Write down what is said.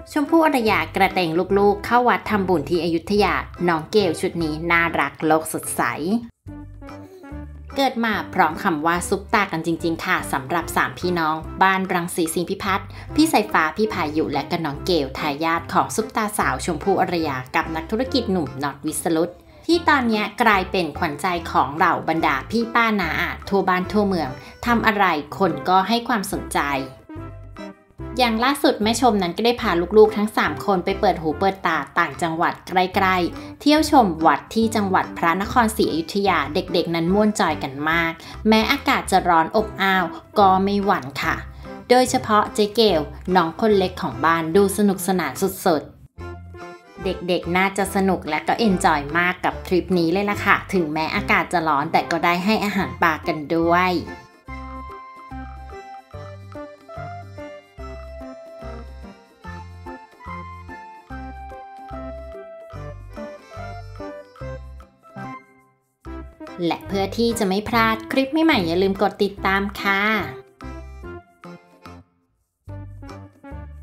ชมพู่อารยากระเตงลูกๆเข้าวัดทำบุญที่อยุธยาน้องเกลชุดนี้น่ารักโลกสดใสเกิดมาพร้อมคำว่าซุปตากันจริงๆค่ะสำหรับ3พี่น้องบ้านรังสีสิงห์พิพัฒน์พี่สายฟ้าพี่พายุและก็น้องเกลทายาทของซุปตาสาวชมพู่อารยากับนักธุรกิจหนุ่มน็อตวิสรุตที่ตอนนี้กลายเป็นขวัญใจของเหล่าบรรดาพี่ป้าน้าอาทั่วบ้านทั่วเมืองทำอะไรคนก็ให้ความสนใจอย่างล่าสุดแม่ชมนั้นก็ได้พาลูกๆทั้ง3คนไปเปิดหูเปิดตาต่างจังหวัดใกล้ๆเที่ยวชมวัดที่จังหวัดพระนครศรีอยุธยาเด็กๆนั้นม่วนจอยกันมากแม้อากาศจะร้อนอบอ้าวก็ไม่หวั่นค่ะโดยเฉพาะเจ๊เกลน้องคนเล็กของบ้านดูสนุกสนานสุดๆเด็กๆน่าจะสนุกและก็เอนจอยมากกับทริปนี้เลยล่ะค่ะถึงแม้อากาศจะร้อนแต่ก็ได้ให้อาหารปลากันด้วยและเพื่อที่จะไม่พลาดคลิปใหม่ๆอย่าลืมกดติดตามค่ะ